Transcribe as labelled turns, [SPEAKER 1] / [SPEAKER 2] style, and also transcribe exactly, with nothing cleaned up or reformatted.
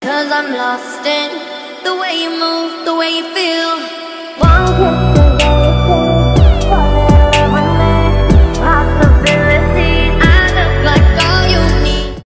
[SPEAKER 1] Cause I'm lost in the way you move, the way you feel. One kiss